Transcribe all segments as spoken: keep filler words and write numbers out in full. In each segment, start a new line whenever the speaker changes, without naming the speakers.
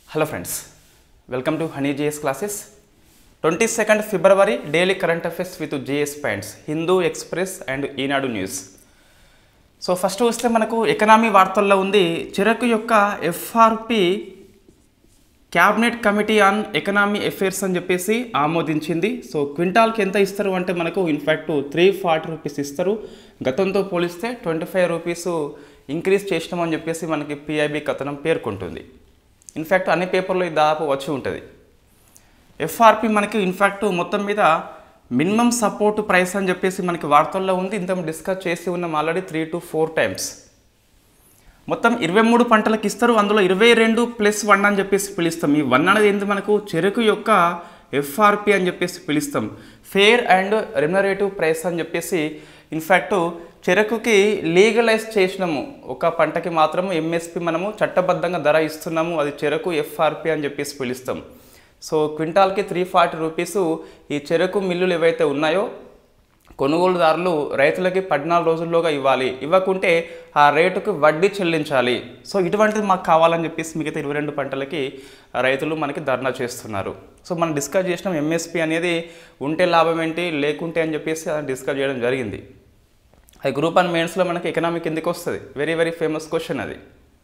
Hello friends, welcome to Honey J S classes. twenty-second February daily current affairs with J S points, Hindu Express and Enadu News. So first వస్తే మనకు economy వార్తల్లో ఉంది చెరకు యొక్క FRP cabinet committee on economy affairs అని చెప్పేసి ఆమోదించింది. So క్వింటాల్కి ఎంత ఇస్తారు అంటే మనకు ఇన్ఫ్యాక్ట్ త్రీ ఫార్టీ రూపీస్ ఇస్తారు. గతంతో పోలిస్తే ట్వంటీ ఫైవ్ రూపీస్ ఇంక్రీజ్ చేసినామని చెప్పేసి మనకి పిఐబి కథనం పేర్కొంటుంది. ఇన్ఫ్యాక్ట్ అన్ని పేపర్లో ఇది దాదాపు వచ్చి ఉంటుంది. ఎఫ్ఆర్పి మనకి ఇన్ఫ్యాక్ట్ మొత్తం మీద మినిమం సపోర్ట్ ప్రైస్ అని చెప్పేసి మనకి వార్తల్లో ఉంది. ఇంత డిస్కస్ చేసి ఉన్నాం already three to four times. మొత్తం ఇరవై మూడు పంటలకు ఇస్తారు. అందులో ఇరవై రెండు ప్లస్ వన్ అని చెప్పేసి పిలుస్తాం. ఈ వన్ అనేది ఏంటి మనకు చెరుకు యొక్క ఎఫ్ఆర్పి అని చెప్పేసి పిలుస్తాం. ఫెయిర్ అండ్ రెమ్యునరేటివ్ ప్రైస్ అని చెప్పేసి ఇన్ఫ్యాక్ట్ చెరుకుకి లీగలైజ్ చేసినాము. ఒక పంటకి మాత్రము ఎంఎస్పి మనము చట్టబద్ధంగా ధర ఇస్తున్నాము. అది చెరకు ఎఫ్ఆర్పి అని చెప్పేసి పిలుస్తాం. సో క్వింటాల్కి త్రీ ఫార్టీ రూపీసు ఈ చెరకు మిల్లులు ఏవైతే ఉన్నాయో కొనుగోలుదారులు రైతులకి పద్నాలుగు రోజుల్లోగా ఇవ్వాలి. ఇవ్వకుంటే ఆ రేటుకు వడ్డీ చెల్లించాలి. సో ఇటువంటిది మాకు కావాలని చెప్పేసి మిగతా ఇరవై రెండు పంటలకి రైతులు మనకి ధర్నా చేస్తున్నారు. సో మనం డిస్కస్ చేసినాం ఎంఎస్పి అనేది ఉంటే లాభం ఏంటి లేకుంటే అని చెప్పేసి అది డిస్కస్ చేయడం జరిగింది. అది గ్రూప్ అండ్ మెయిన్స్లో మనకి ఎకనామిక్ ఎందుకు వస్తుంది, వెరీ వెరీ ఫేమస్ క్వశ్చన్ అది.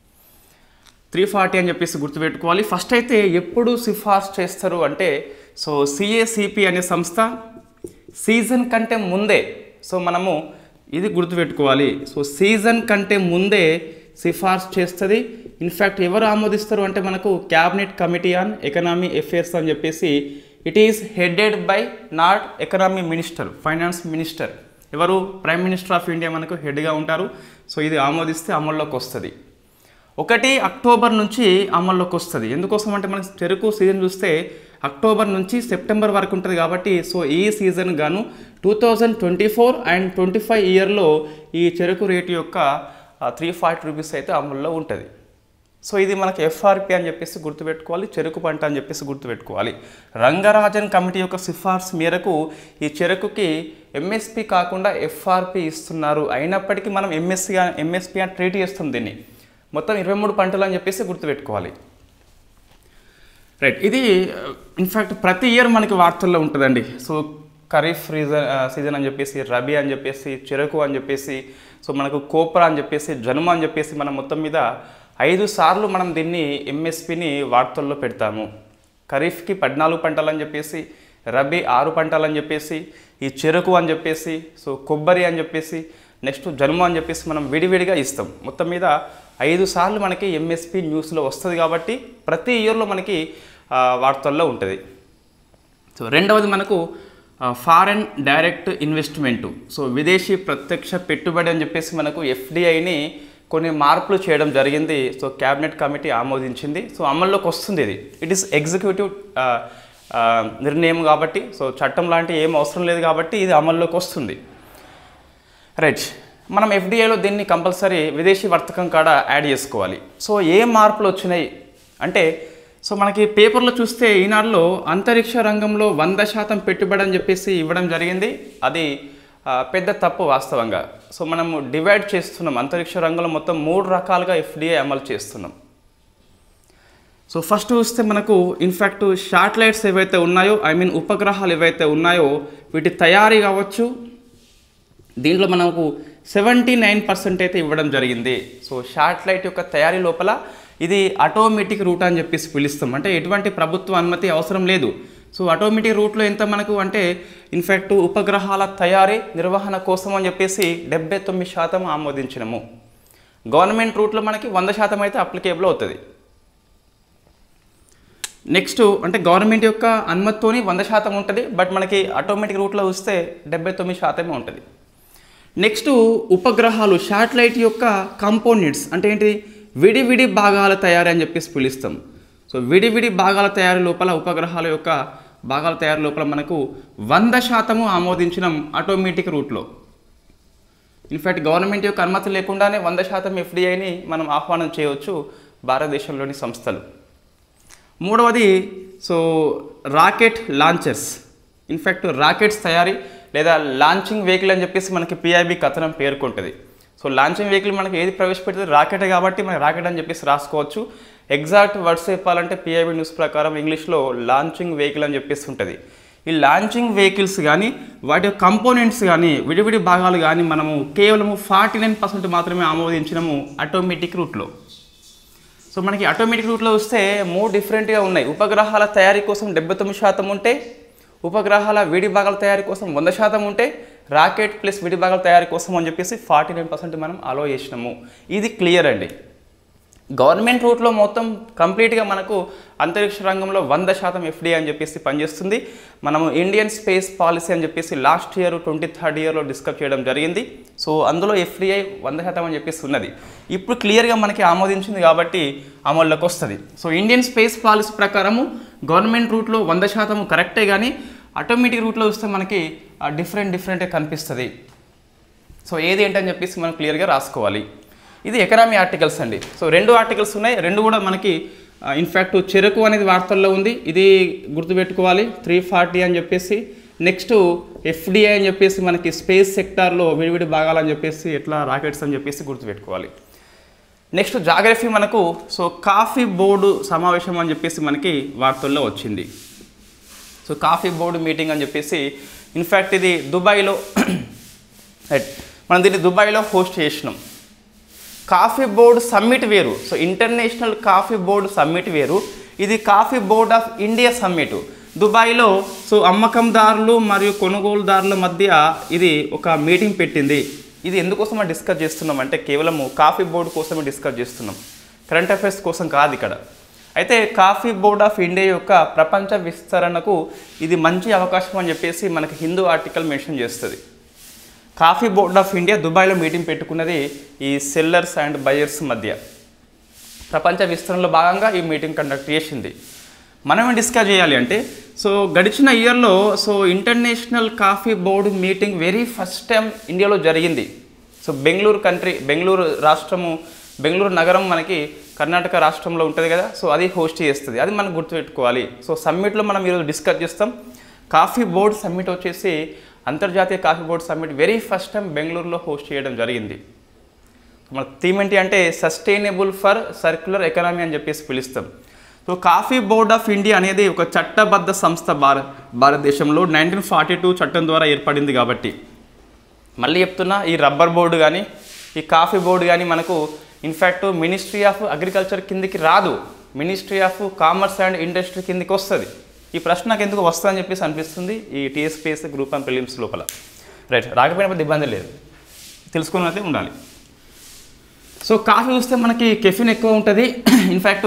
త్రీ ఫార్టీ అని చెప్పేసి గుర్తుపెట్టుకోవాలి. ఫస్ట్ అయితే ఎప్పుడు సిఫార్సు చేస్తారు అంటే సో సిఏసిపి అనే సంస్థ సీజన్ కంటే ముందే, సో మనము ఇది గుర్తుపెట్టుకోవాలి. సో సీజన్ కంటే ముందే సిఫార్సు చేస్తుంది. ఇన్ఫ్యాక్ట్ ఎవరు ఆమోదిస్తారు అంటే మనకు cabinet committee on economy affairs అని చెప్పేసి it is headed by not economy minister, finance minister. ఎవరు ప్రైమ్ మినిస్టర్ ఆఫ్ ఇండియా మనకు హెడ్గా ఉంటారు. సో ఇది ఆమోదిస్తే అమల్లోకి వస్తుంది. ఒకటి అక్టోబర్ నుంచి అమల్లోకి వస్తుంది. ఎందుకోసం అంటే మనకి చెరుకు సీజన్ చూస్తే అక్టోబర్ నుంచి సెప్టెంబర్ వరకు ఉంటుంది కాబట్టి సో ఈ సీజన్ గాను two thousand twenty four and twenty five ఇయర్లో ఈ చెరుకు రేటు యొక్క త్రీ ఫార్టీ రూపీస్ అయితే అమల్లో ఉంటుంది. సో ఇది మనకి ఎఫ్ఆర్పి అని చెప్పేసి గుర్తుపెట్టుకోవాలి, చెరుకు పంట అని చెప్పేసి గుర్తుపెట్టుకోవాలి. రంగరాజన్ కమిటీ యొక్క సిఫార్సు మేరకు ఈ చెరుకుకి ఎంఎస్పి కాకుండా ఎఫ్ఆర్పి ఇస్తున్నారు. అయినప్పటికీ మనం ఎంఎస్సి ఎంఎస్పి అని ట్రీట్ చేస్తాం దీన్ని. మొత్తం ఇరవై మూడు పంటలు అని చెప్పేసి గుర్తుపెట్టుకోవాలి. రైట్, ఇది ఇన్ఫ్యాక్ట్ ప్రతి ఇయర్ మనకి వార్తల్లో ఉంటుందండి. సో ఖరీఫ్ రీజన్ సీజన్ అని చెప్పేసి, రబీ అని చెప్పేసి, చెరకు అని చెప్పేసి, సో మనకు కోప్రా అని చెప్పేసి, జనుమ అని చెప్పేసి మనం మొత్తం మీద ఐదు సార్లు మనం దీన్ని ఎంఎస్పిని వార్తల్లో పెడతాము. ఖరీఫ్కి పద్నాలుగు పంటలు అని చెప్పేసి, రబీ ఆరు పంటలు అని చెప్పేసి, ఈ చెరకు అని చెప్పేసి, సో కొబ్బరి అని చెప్పేసి, నెక్స్ట్ జనుమ అని చెప్పేసి మనం విడివిడిగా ఇస్తాం. మొత్తం మీద ఐదు సార్లు మనకి ఎంఎస్పి న్యూస్లో వస్తుంది కాబట్టి ప్రతి ఇయర్లో మనకి వార్తల్లో ఉంటుంది. సో రెండవది మనకు ఫారెన్ డైరెక్ట్ ఇన్వెస్ట్మెంటు, సో విదేశీ ప్రత్యక్ష పెట్టుబడి అని చెప్పేసి మనకు ఎఫ్డిఐని కొన్ని మార్పులు చేయడం జరిగింది. సో క్యాబినెట్ కమిటీ ఆమోదించింది. సో అమల్లోకి వస్తుంది. ఇది ఇట్ ఈస్ ఎగ్జిక్యూటివ్ నిర్ణయం కాబట్టి, సో చట్టం లాంటి ఏం అవసరం లేదు కాబట్టి ఇది అమల్లోకి వస్తుంది. రైట్, మనం ఎఫ్డిఐలో దీన్ని కంపల్సరీ విదేశీ వర్తకం కాడ యాడ్ చేసుకోవాలి. సో ఏ మార్పులు వచ్చినాయి అంటే సో మనకి పేపర్లో చూస్తే ఈనాడులో అంతరిక్ష రంగంలో వంద శాతం పెట్టుబడి అని చెప్పేసి ఇవ్వడం జరిగింది. అది పెద్ద తప్పు వాస్తవంగా. సో మనము డివైడ్ చేస్తున్నాం. అంతరిక్ష రంగంలో మొత్తం మూడు రకాలుగా ఎఫ్డిఐ అమలు చేస్తున్నాం. సో ఫస్ట్ చూస్తే మనకు ఇన్ఫ్యాక్ట్ శాటిలైట్స్ ఏవైతే ఉన్నాయో, ఐ మీన్ ఉపగ్రహాలు ఏవైతే ఉన్నాయో వీటి తయారీ కావచ్చు, దీంట్లో మనకు సెవెంటీ నైన్ పర్సెంట్ అయితే ఇవ్వడం జరిగింది. సో శాటిలైట్ యొక్క తయారీ లోపల ఇది ఆటోమేటిక్ రూట్ అని చెప్పేసి పిలుస్తాం. అంటే ఎటువంటి ప్రభుత్వ అనుమతి అవసరం లేదు. సో ఆటోమేటిక్ రూట్లో ఎంత మనకు అంటే ఇన్ఫ్యాక్ట్ ఉపగ్రహాల తయారీ నిర్వహణ కోసం అని చెప్పేసి డెబ్బై తొమ్మిది శాతం ఆమోదించినము. గవర్నమెంట్ రూట్లో మనకి వంద శాతం అయితే అప్లికేబుల్ అవుతుంది. నెక్స్ట్ అంటే గవర్నమెంట్ యొక్క అనుమతితోని వంద శాతం ఉంటుంది, బట్ మనకి ఆటోమేటిక్ రూట్లో వస్తే డెబ్బై తొమ్మిది శాతమే ఉంటుంది. నెక్స్ట్ ఉపగ్రహాలు శాటిలైట్ యొక్క కాంపోనెంట్స్ అంటే ఏంటి, విడివిడి భాగాల తయారీ అని చెప్పేసి పిలుస్తాం. సో విడివిడి భాగాల తయారీ లోపల ఉపగ్రహాల యొక్క భాగాల తయారీ లోపల మనకు వంద శాతము ఆమోదించినాం ఆటోమేటిక్ రూట్లో. ఇన్ఫ్యాక్ట్ గవర్నమెంట్ యొక్క అనుమతి లేకుండానే వంద శాతం ఎఫ్డిఐని మనం ఆహ్వానం చేయవచ్చు భారతదేశంలోని సంస్థలు. మూడవది so rocket launchers. In fact rockets తయారీ లేదా లాంచింగ్ వెహికల్ అని చెప్పేసి మనకి పిఐబి కథనం పేర్కొంటుంది. సో లాంచింగ్ వెహికల్ మనకి ఏది ప్రవేశపెడితే రాకెట్ కాబట్టి మనకి రాకెట్ అని చెప్పేసి రాసుకోవచ్చు. ఎగ్జాక్ట్ వర్డ్స్ చెప్పాలంటే పిఐబి న్యూస్ ప్రకారం ఇంగ్లీష్లో లాంచింగ్ వెహికల్ అని చెప్పేసి ఉంటుంది. ఈ లాంచింగ్ వెహికల్స్ కానీ వాటి యొక్క కంపోనెంట్స్ కానీ విడివిడి భాగాలు కానీ మనము కేవలము ఫార్టీ నైన్ పర్సెంట్ మాత్రమే ఆమోదించినము ఆటోమేటిక్ రూట్లో. సో మనకి ఆటోమేటిక్ రూట్లో వస్తే మూడు డిఫరెంట్గా ఉన్నాయి. ఉపగ్రహాల తయారీ కోసం డెబ్బై తొమ్మిది శాతం ఉంటే, ఉపగ్రహాల విడి భాగాల తయారీ కోసం వంద శాతం ఉంటే, రాకెట్ ప్లస్ విడి భాగాల తయారీ కోసం అని చెప్పేసి ఫార్టీ నైన్ పర్సెంట్ మనం అలో చేసినాము. ఇది క్లియర్ అండి. గవర్నమెంట్ రూట్లో మొత్తం కంప్లీట్గా మనకు అంతరిక్ష రంగంలో వంద శాతం ఎఫ్డీఐ అని చెప్పేసి పనిచేస్తుంది. మనము ఇండియన్ స్పేస్ పాలసీ అని చెప్పేసి లాస్ట్ ఇయర్ ట్వంటీ థర్డ్ ఇయర్లో డిస్కస్ చేయడం జరిగింది. సో అందులో ఎఫ్డీఐ వంద శాతం అని చెప్పేసి ఉన్నది. ఇప్పుడు క్లియర్గా మనకి ఆమోదించింది కాబట్టి అమల్లోకి వస్తుంది. సో ఇండియన్ స్పేస్ పాలసీ ప్రకారము గవర్నమెంట్ రూట్లో వంద శాతం కరెక్టే, కానీ ఆటోమేటిక్ రూట్లో వస్తే మనకి డిఫరెంట్ డిఫరెంట్గా కనిపిస్తుంది. సో ఏది ఏంటని చెప్పేసి మనం క్లియర్గా రాసుకోవాలి. ఇది ఎకనామీ ఆర్టికల్స్ అండి. సో రెండు ఆర్టికల్స్ ఉన్నాయి, రెండు కూడా మనకి ఇన్ఫ్యాక్ట్ చెరకు అనేది వార్తల్లో ఉంది, ఇది గుర్తుపెట్టుకోవాలి. త్రీ ఫార్టీ అని చెప్పేసి, నెక్స్ట్ ఎఫ్డిఐ అని చెప్పేసి మనకి స్పేస్ సెక్టార్లో విడివిడి భాగాలని చెప్పేసి ఎట్లా రాకెట్స్ అని చెప్పేసి గుర్తుపెట్టుకోవాలి. నెక్స్ట్ జాగ్రఫీ మనకు సో కాఫీ బోర్డు సమావేశం అని చెప్పేసి మనకి వార్తల్లో వచ్చింది. సో కాఫీ బోర్డు మీటింగ్ అని చెప్పేసి ఇన్ఫ్యాక్ట్ ఇది దుబాయ్లో మనం దీన్ని దుబాయ్లో హోస్ట్ చేసినాం. కాఫీ బోర్డు సమ్మిట్ వేరు, so international coffee board summit వేరు, ఇది coffee board of India summit దుబాయ్లో. సో అమ్మకందారులు మరియు కొనుగోలుదారుల మధ్య ఇది ఒక మీటింగ్ పెట్టింది. ఇది ఎందుకోసం మనం డిస్కస్ చేస్తున్నాం అంటే కేవలము కాఫీ బోర్డు కోసమే డిస్కస్ చేస్తున్నాం, కరెంట్ అఫైర్స్ కోసం కాదు ఇక్కడ. అయితే కాఫీ బోర్డ్ ఆఫ్ ఇండియా యొక్క ప్రపంచ విస్తరణకు ఇది మంచి అవకాశం అని చెప్పేసి మనకి హిందూ ఆర్టికల్ మెన్షన్ చేస్తుంది. కాఫీ బోర్డ్ ఆఫ్ ఇండియా దుబాయ్లో మీటింగ్ పెట్టుకున్నది ఈ సెల్లర్స్ అండ్ బయర్స్ మధ్య. ప్రపంచ విస్తరణలో భాగంగా ఈ మీటింగ్ కండక్ట్ చేసింది. మనం డిస్కస్ చేయాలి అంటే సో గడిచిన ఇయర్లో so international coffee board meeting very first time ఇండియాలో జరిగింది. సో బెంగళూరు కంట్రీ, బెంగళూరు రాష్ట్రము, బెంగళూరు నగరం మనకి కర్ణాటక రాష్ట్రంలో ఉంటుంది కదా, సో అది హోస్ట్ చేస్తుంది. అది మనం గుర్తుపెట్టుకోవాలి. సో సమ్మిట్లో మనం ఈరోజు డిస్కస్ చేస్తాం. కాఫీ బోర్డ్ సమ్మిట్ వచ్చేసి అంతర్జాతీయ coffee board summit very first time బెంగళూరులో హోస్ట్ చేయడం జరిగింది. మన థీమ్ ఏంటి అంటే సస్టైనబుల్ ఫర్ సర్క్యులర్ ఎకనామీ అని చెప్పేసి పిలుస్తాం. So coffee board of India అనేది ఒక చట్టబద్ధ సంస్థ భారత భారతదేశంలో నైన్టీన్ ఫార్టీ టూ చట్టం ద్వారా ఏర్పడింది కాబట్టి. మళ్ళీ చెప్తున్నా, ఈ రబ్బర్ బోర్డు కానీ ఈ కాఫీ బోర్డు కానీ మనకు ఇన్ఫ్యాక్ట్ మినిస్ట్రీ ఆఫ్ అగ్రికల్చర్ కిందికి రాదు, ministry of commerce and industry కిందికి వస్తుంది. ఈ ప్రశ్న నాకు ఎందుకు వస్తుందని చెప్పేసి అనిపిస్తుంది ఈ టీఎస్పీఎస్సీ గ్రూప్ అండ్ ప్రిలిమ్స్ లోపల. రైట్, రాకపోయినప్పుడు ఇబ్బంది లేదు, తెలుసుకుని అయితే ఉండాలి. సో కాఫీ చూస్తే మనకి కెఫిన్ ఎక్కువ ఉంటుంది. ఇన్ఫ్యాక్ట్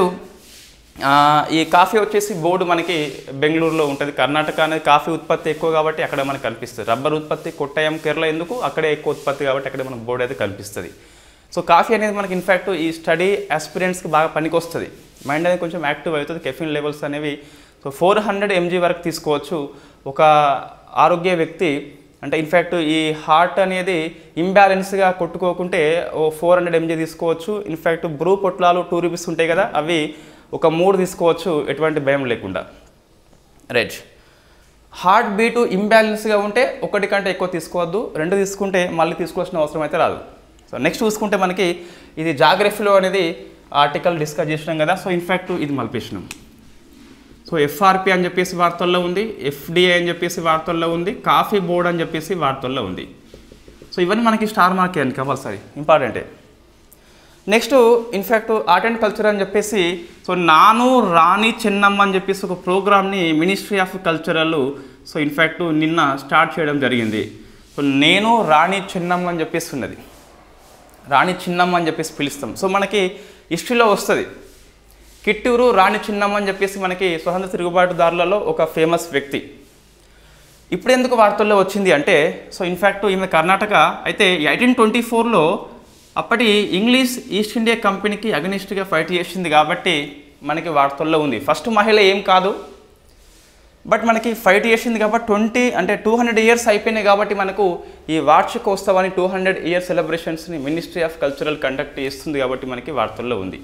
ఈ కాఫీ వచ్చేసి బోర్డు మనకి బెంగళూరులో ఉంటుంది. కర్ణాటక అనేది కాఫీ ఉత్పత్తి ఎక్కువ కాబట్టి అక్కడ మనకు కనిపిస్తుంది. రబ్బర్ ఉత్పత్తి కొట్టాయం, కేరళ ఎందుకు అక్కడే ఎక్కువ ఉత్పత్తి కాబట్టి అక్కడే మనకు బోర్డు అయితే కనిపిస్తుంది. సో కాఫీ అనేది మనకి ఇన్ఫ్యాక్ట్ ఈ స్టడీ ఆస్పిరెంట్స్కి బాగా పనికి వస్తుంది. మైండ్ అనేది కొంచెం యాక్టివ్ అవుతుంది. కెఫిన్ లెవెల్స్ అనేవి సో ఫోర్ హండ్రెడ్ ఎంజీ వరకు తీసుకోవచ్చు ఒక ఆరోగ్య వ్యక్తి. అంటే ఇన్ఫ్యాక్ట్ ఈ హార్ట్ అనేది ఇంబ్యాలెన్స్గా కొట్టుకోకుంటే ఓ ఫోర్ హండ్రెడ్ ఎంజీ తీసుకోవచ్చు. ఇన్ఫ్యాక్ట్ బ్రూ పొట్లాలు టూ రూపీస్ ఉంటాయి కదా, అవి ఒక మూడు తీసుకోవచ్చు ఎటువంటి భయం లేకుండా. రైట్, హార్ట్ బీటు ఇంబ్యాలెన్స్గా ఉంటే ఒకటి కంటే ఎక్కువ తీసుకోవద్దు, రెండు తీసుకుంటే మళ్ళీ తీసుకోవాల్సిన అవసరం అయితే రాదు. సో నెక్స్ట్ చూసుకుంటే మనకి ఇది జాగ్రఫీలో అనేది ఆర్టికల్ డిస్కస్ చేసినాం కదా. సో ఇన్ఫ్యాక్ట్ ఇది మలిపేసినాం. సో ఎఫ్ఆర్పి అని చెప్పేసి వార్తల్లో ఉంది, ఎఫ్డిఐ అని చెప్పేసి వార్తల్లో ఉంది, కాఫీ బోర్డ్ అని చెప్పేసి వార్తల్లో ఉంది. సో ఇవన్నీ మనకి స్టార్ మార్క్ అని కంపల్సరీ ఇంపార్టెంటే. Next in fact art and culture అని చెప్పేసి సో నాను రాణి చెన్నమ్మ అని చెప్పేసి ఒక ప్రోగ్రామ్ని ministry of cultural so in fact నిన్న స్టార్ట్ చేయడం జరిగింది. సో నేను రాణి చెన్నమ్మ అని చెప్పేసి ఉన్నది, రాణి చిన్నమ్మ అని చెప్పేసి పిలుస్తాం. సో మనకి హిస్టరీలో వస్తుంది. కిట్టూరు రాణి చిన్నమ్మ అని చెప్పేసి మనకి స్వతంత్ర తిరుగుబాటుదారులలో ఒక ఫేమస్ వ్యక్తి. ఇప్పుడు ఎందుకు వార్తల్లో వచ్చింది అంటే సో ఇన్ఫ్యాక్ట్ ఈమె కర్ణాటక అయితే ఎయిటీన్ ట్వంటీ ఫోర్లో అప్పటి ఇంగ్లీష్ ఈస్ట్ ఇండియా కంపెనీకి అగనిస్ట్గా ఫైట్ చేసింది కాబట్టి మనకి వార్తల్లో ఉంది. ఫస్ట్ మహిళ ఏం కాదు, బట్ మనకి ఫైట్ చేసింది కాబట్టి ట్వంటీ అంటే టూ హండ్రెడ్ ఇయర్స్ అయిపోయినాయి కాబట్టి మనకు ఈ వార్షికోత్సవాన్ని టూ హండ్రెడ్ ఇయర్ సెలబ్రేషన్స్ని మినిస్ట్రీ ఆఫ్ కల్చరల్ కండక్ట్ చేస్తుంది కాబట్టి మనకి వార్తల్లో ఉంది.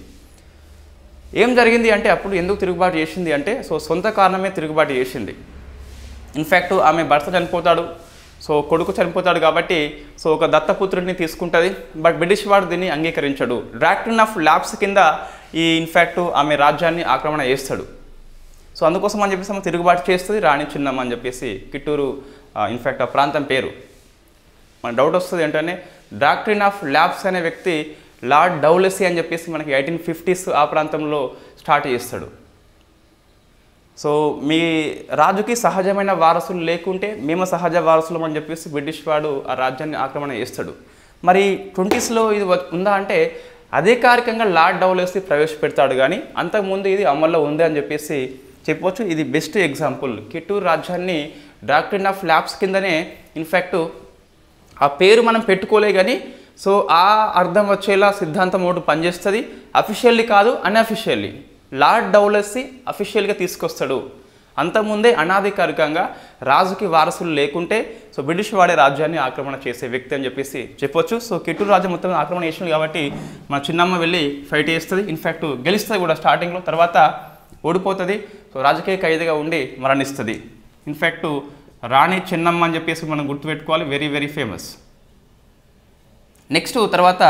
ఏం జరిగింది అంటే అప్పుడు ఎందుకు తిరుగుబాటు చేసింది అంటే సో సొంత కారణమే తిరుగుబాటు చేసింది. ఇన్ఫ్యాక్ట్ ఆమె భర్త చనిపోతాడు, సో కొడుకు చనిపోతాడు కాబట్టి సో ఒక దత్తపుత్రుడిని తీసుకుంటుంది. బట్ బ్రిటిష్ వాడు దీన్ని అంగీకరించడు. డాక్ట్రిన్ ఆఫ్ ల్యాబ్స్ కింద ఈ ఇన్ఫ్యాక్ట్ ఆమె రాజ్యాన్ని ఆక్రమణ చేస్తాడు. సో అందుకోసం అని చెప్పేసి ఆమె తిరుగుబాటు చేస్తుంది, రాణి చిన్నమ్మ అని చెప్పేసి కిట్టూరు ఇన్ఫ్యాక్ట్ ఆ ప్రాంతం పేరు. మన డౌట్ వస్తుంది ఏంటంటే డాక్ట్రిన్ ఆఫ్ ల్యాబ్స్ అనే వ్యక్తి లార్డ్ డౌలెసీ అని చెప్పేసి మనకి ఎయిటీన్ ఫిఫ్టీస్ ఆ ప్రాంతంలో స్టార్ట్ చేస్తాడు. సో మీ రాజుకి సహజమైన వారసులు లేకుంటే మేము సహజ వారసులం అని చెప్పేసి బ్రిటిష్ వాడు ఆ రాజ్యాన్ని ఆక్రమణ చేస్తాడు. మరి ట్వంటీస్లో ఇది ఉందా అంటే అధికారికంగా లార్డ్ డౌలెసీ ప్రవేశపెడతాడు, కానీ అంతకుముందు ఇది అమల్లో ఉంది అని చెప్పేసి చెప్పవచ్చు. ఇది బెస్ట్ ఎగ్జాంపుల్. కిట్టూరు రాజ్యాన్ని డాక్ట్రిన్ ఆఫ్ ల్యాబ్స్ కిందనే ఇన్ఫ్యాక్ట్ ఆ పేరు మనం పెట్టుకోలే కానీ సో ఆ అర్థం వచ్చేలా సిద్ధాంతం ఒకటి పనిచేస్తుంది. అఫీషియల్లీ కాదు, అన్అఫీషియల్లీ లార్డ్ డౌలెసీ అఫీషియల్గా తీసుకొస్తాడు. అంతకుముందే అనాధికారికంగా రాజుకి వారసులు లేకుంటే సో బ్రిటిష్ వాడే రాజ్యాన్ని ఆక్రమణ చేసే వ్యక్తి అని చెప్పేసి చెప్పొచ్చు. సో కిట్టూరు రాజ్యం మొత్తం ఆక్రమణ చేసింది కాబట్టి మా చిన్నమ్మ వెళ్ళి ఫైట్ చేస్తుంది. ఇన్ఫ్యాక్ట్ గెలుస్తుంది కూడా స్టార్టింగ్లో, తర్వాత ఓడిపోతుంది. సో రాజకీయ ఖైదీగా ఉండి మరణిస్తుంది. ఇన్ఫ్యాక్ట్ రాణి చిన్నమ్మ అని చెప్పేసి మనం గుర్తుపెట్టుకోవాలి, వెరీ వెరీ ఫేమస్. నెక్స్ట్ తర్వాత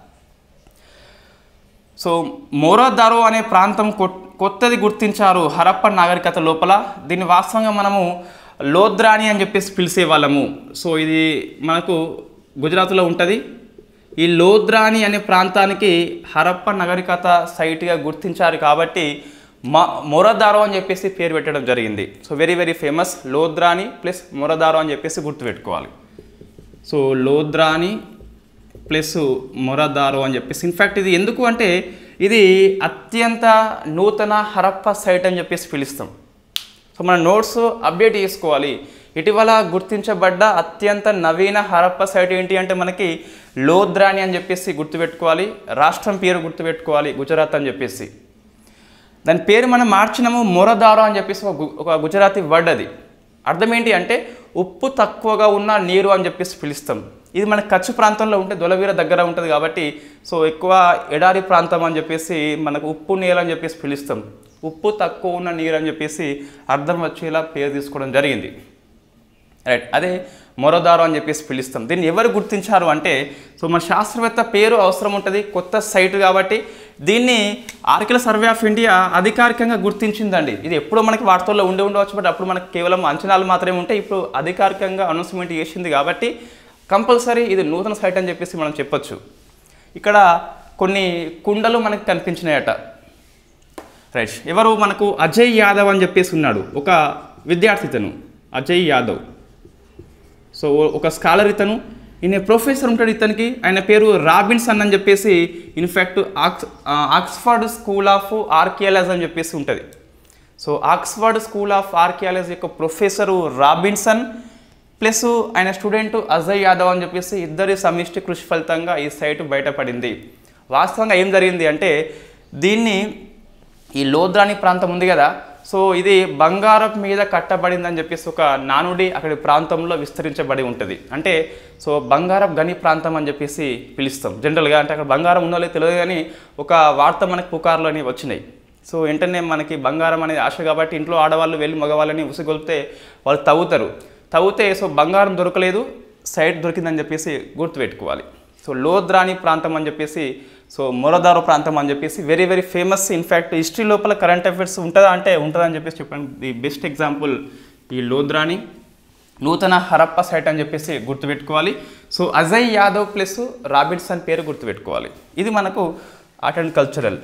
సో మోరోదారో అనే ప్రాంతం కొత్తది గుర్తించారు హరప్ప నాగరికత లోపల. దీన్ని వాస్తవంగా మనము లోద్రాని అని చెప్పేసి పిలిచేవాళ్ళము. సో ఇది మనకు గుజరాత్లో ఉంటుంది. ఈ లోద్రాని అనే ప్రాంతానికి హరప్ప నాగరికత సైట్గా గుర్తించారు కాబట్టి మా మొరదారో అని చెప్పేసి పేరు పెట్టడం జరిగింది. So very very famous. Lodrani plus Moradaro అని చెప్పేసి గుర్తుపెట్టుకోవాలి. సో లోద్రాని ప్లస్ మొరదారో అని చెప్పేసి ఇన్ఫ్యాక్ట్ ఇది ఎందుకు అంటే ఇది అత్యంత నూతన హరప్ప సైట్ అని చెప్పేసి పిలుస్తాం. సో మన నోట్స్ అప్డేట్ చేసుకోవాలి. ఇటీవల గుర్తించబడ్డ అత్యంత నవీన హరప్ప సైట్ ఏంటి అంటే మనకి లోద్రాని అని చెప్పేసి గుర్తుపెట్టుకోవాలి. రాష్ట్రం పేరు గుర్తుపెట్టుకోవాలి, గుజరాత్ అని చెప్పేసి. దాని పేరు మనం మార్చినాము మొరదారో అని చెప్పేసి ఒక గుజరాతీ వర్డ్. అది అర్థం ఏంటి అంటే ఉప్పు తక్కువగా ఉన్న నీరు అని చెప్పేసి పిలుస్తాం. ఇది మన కచ్ ప్రాంతంలో ఉంటే దొలవీర దగ్గర ఉంటుంది కాబట్టి సో ఎక్కువ ఎడారి ప్రాంతం అని చెప్పేసి మనకు ఉప్పు నీరు అని చెప్పేసి పిలుస్తాం. ఉప్పు తక్కువ ఉన్న నీరు అని చెప్పేసి అర్థం వచ్చేలా పేరు తీసుకోవడం జరిగింది. రైట్, అదే మొరదారో అని చెప్పేసి పిలుస్తాం. దీన్ని ఎవరు గుర్తించారు అంటే సో మన శాస్త్రవేత్త పేరు అవసరం ఉంటుంది, కొత్త సైట్ కాబట్టి దీన్ని ఆర్కియల్ సర్వే ఆఫ్ ఇండియా అధికారికంగా గుర్తించిందండి. ఇది ఎప్పుడో మనకి వార్తల్లో ఉండి ఉండవచ్చు, బట్ అప్పుడు మనకు కేవలం అంచనాలు మాత్రమే ఉంటాయి. ఇప్పుడు అధికారికంగా అనౌన్స్మెంట్ చేసింది కాబట్టి కంపల్సరీ ఇది నూతన సైట్ అని చెప్పేసి మనం చెప్పొచ్చు. ఇక్కడ కొన్ని కుండలు మనకు కనిపించినాయట. రైట్, ఎవరు మనకు అజయ్ యాదవ్ అని చెప్పేసి ఉన్నాడు, ఒక విద్యార్థి ఇతను అజయ్ యాదవ్. సో ఒక స్కాలర్ ఇతను, ఈయన ప్రొఫెసర్ ఉంటాడు ఇతనికి. ఆయన పేరు రాబిన్సన్ అని చెప్పేసి in fact ox Oxford school of archaeology అని చెప్పేసి ఉంటుంది. So Oxford school of archaeology యొక్క ప్రొఫెసరు రాబిన్సన్ ప్లస్ ఆయన స్టూడెంట్ అజయ్ యాదవ్ అని చెప్పేసి ఇద్దరి సమిష్టి కృషి ఫలితంగా ఈ సైట్ బయటపడింది. వాస్తవంగా ఏం జరిగింది అంటే దీన్ని ఈ లోద్రాని ప్రాంతం ఉంది కదా, సో ఇది బంగారం మీద కట్టబడిందని చెప్పేసి ఒక నానుడి అక్కడి ప్రాంతంలో విస్తరించబడి ఉంటుంది. అంటే సో బంగారం గని ప్రాంతం అని చెప్పేసి పిలుస్తాం జనరల్గా. అంటే అక్కడ బంగారం ఉన్నోళ్ళే తెలియదు, కానీ ఒక వార్త మనకి పుకార్లు అనేవి వచ్చినాయి. సో వెంటనే మనకి బంగారం అనేది ఆశ కాబట్టి ఇంట్లో ఆడవాళ్ళు వెళ్ళి మగవాళ్ళని ఉసిగొలిపితే వాళ్ళు తవ్వుతారు. తవ్వుతే సో బంగారం దొరకలేదు, సైట్ దొరికిందని చెప్పేసి గుర్తుపెట్టుకోవాలి. సో లోద్రాని ప్రాంతం అని చెప్పేసి, సో మొరదారో ప్రాంతం అని చెప్పేసి very very famous. In fact history లోపల కరెంట్ అఫైర్స్ ఉంటుందా అంటే ఉంటుందని చెప్పేసి చెప్పండి. ది బెస్ట్ ఎగ్జాంపుల్ ఈ లోద్రాని నూతన హరప్ప సైట్ అని చెప్పేసి గుర్తుపెట్టుకోవాలి. So Ajay Yadav plus Robinson పేరు గుర్తుపెట్టుకోవాలి. ఇది మనకు art and cultural.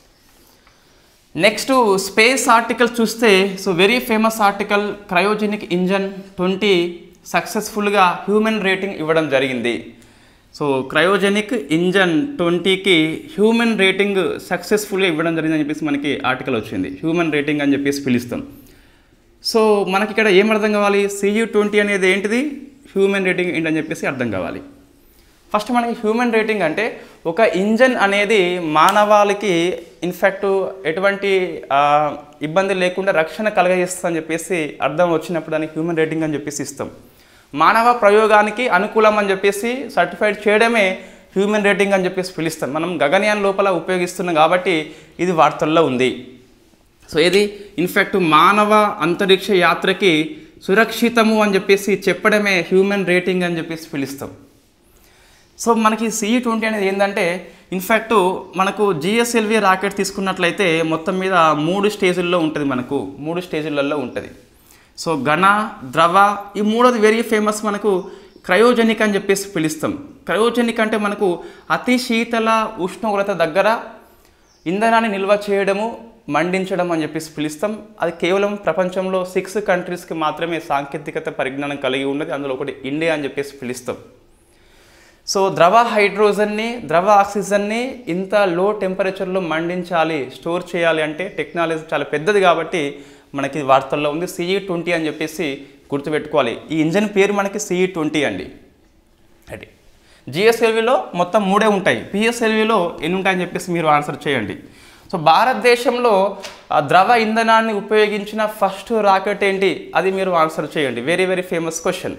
Next space article చూస్తే so very famous article, cryogenic engine twenty సక్సెస్ఫుల్గా హ్యూమన్ రేటింగ్ ఇవ్వడం జరిగింది. సో క్రయోజెనిక్ ఇంజన్ ట్వంటీకి హ్యూమన్ రేటింగ్ సక్సెస్ఫుల్గా ఇవ్వడం జరిగిందని చెప్పేసి మనకి ఆర్టికల్ వచ్చింది. హ్యూమన్ రేటింగ్ అని చెప్పేసి పిలుస్తాం. సో మనకి ఇక్కడ ఏం అర్థం కావాలి, సియు ట్వంటీ అనేది ఏంటిది, హ్యూమన్ రేటింగ్ ఏంటని చెప్పేసి అర్థం కావాలి. ఫస్ట్ మనకి హ్యూమన్ రేటింగ్ అంటే ఒక ఇంజన్ అనేది మానవాళికి ఇన్ఫ్యాక్ట్ ఎటువంటి ఇబ్బంది లేకుండా రక్షణ కలగజేస్తుంది అని చెప్పేసి అర్థం వచ్చినప్పుడు దానికి హ్యూమన్ రేటింగ్ అని చెప్పేసి ఇస్తాం. మానవ ప్రయోగానికి అనుకూలం అని చెప్పేసి సర్టిఫైడ్ చేయడమే హ్యూమన్ రేటింగ్ అని చెప్పేసి పిలుస్తాం. మనం గగనయాన్ లోపల ఉపయోగిస్తున్నాం కాబట్టి ఇది వార్తల్లో ఉంది. సో ఇది ఇన్ఫ్యాక్ట్ మానవ అంతరిక్ష యాత్రకి సురక్షితము అని చెప్పేసి చెప్పడమే హ్యూమన్ రేటింగ్ అని చెప్పేసి పిలుస్తాం. సో మనకి సిఈ ట్వంటీ అనేది ఏంటంటే ఇన్ఫ్యాక్ట్ మనకు జిఎస్ఎల్వి రాకెట్ తీసుకున్నట్లయితే మొత్తం మీద మూడు స్టేజుల్లో ఉంటుంది, మనకు మూడు స్టేజులలో ఉంటుంది. సో ఘన, ద్రవ, ఈ మూడోది వెరీ ఫేమస్ మనకు క్రయోజెనిక్ అని చెప్పేసి పిలుస్తాం. క్రయోజెనిక్ అంటే మనకు అతి శీతల ఉష్ణోగ్రత దగ్గర ఇంధనాన్ని నిల్వ చేయడము, మండించడం అని చెప్పేసి పిలుస్తాం. అది కేవలం ప్రపంచంలో సిక్స్ కంట్రీస్కి మాత్రమే సాంకేతికత పరిజ్ఞానం కలిగి ఉన్నది, అందులో ఒకటి ఇండియా అని చెప్పేసి పిలుస్తాం. సో ద్రవ హైడ్రోజన్ని, ద్రవ ఆక్సిజన్ని ఇంత లో టెంపరేచర్లో మండించాలి, స్టోర్ చేయాలి అంటే టెక్నాలజీ చాలా పెద్దది కాబట్టి మనకి వార్తల్లో ఉంది సిఈ ట్వంటీ అని చెప్పేసి గుర్తుపెట్టుకోవాలి. ఈ ఇంజన్ పేరు మనకి సిఈ ట్వంటీ అండి. అది జిఎస్ఎల్విలో మొత్తం మూడే ఉంటాయి, పిఎస్ఎల్విలో ఎన్ని ఉంటాయని చెప్పేసి మీరు ఆన్సర్ చేయండి. సో భారతదేశంలో ద్రవ ఇంధనాన్ని ఉపయోగించిన ఫస్ట్ రాకెట్ ఏంటి, అది మీరు ఆన్సర్ చేయండి. Very very famous question.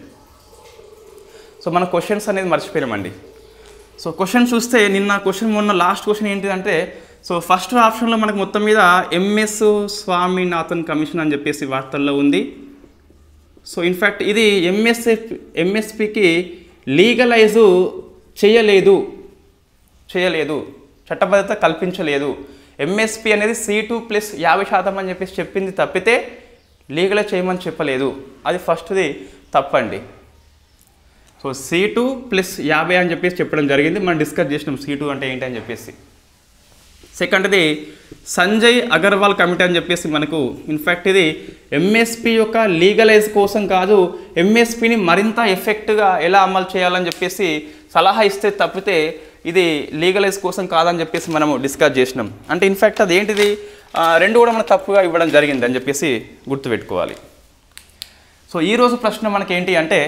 So మన క్వశ్చన్స్ అనేది మర్చిపోయామండి. సో క్వశ్చన్ చూస్తే నిన్న క్వశ్చన్ మొన్న లాస్ట్ క్వశ్చన్ ఏంటిదంటే, సో ఫస్ట్ ఆప్షన్లో మనకు మొత్తం మీద ఎంఎస్ స్వామినాథన్ కమిషన్ అని చెప్పేసి వార్తల్లో ఉంది. సో ఇన్ఫ్యాక్ట్ ఇది ఎంఎస్ఎ ఎంఎస్పికి లీగలైజు చేయలేదు చేయలేదు చట్టబద్ధత కల్పించలేదు. ఎంఎస్పి అనేది సి టూ ప్లస్ యాభై శాతం అని చెప్పేసి చెప్పింది తప్పితే లీగలైజ్ చేయమని చెప్పలేదు. అది ఫస్ట్ది తప్పండి. సో సి టూ ప్లస్ యాభై అని చెప్పేసి చెప్పడం జరిగింది, మనం డిస్కస్ చేసినాం సి టూ అంటే ఏంటి అని చెప్పేసి. సెకండ్ది సంజయ్ అగర్వాల్ కమిటీ అని చెప్పేసి మనకు ఇన్ఫ్యాక్ట్ ఇది ఎంఎస్పి యొక్క లీగలైజ్ కోసం కాదు, ఎంఎస్పిని మరింత ఎఫెక్ట్గా ఎలా అమలు చేయాలని చెప్పేసి సలహా ఇస్తే తప్పితే ఇది లీగలైజ్ కోసం కాదని చెప్పేసి మనము డిస్కస్ చేసినాం. అంటే ఇన్ఫ్యాక్ట్ అది ఏంటిది, రెండు కూడా మనకు తప్పుగా ఇవ్వడం జరిగింది అని చెప్పేసి గుర్తుపెట్టుకోవాలి. సో ఈరోజు ప్రశ్న మనకి ఏంటి అంటే,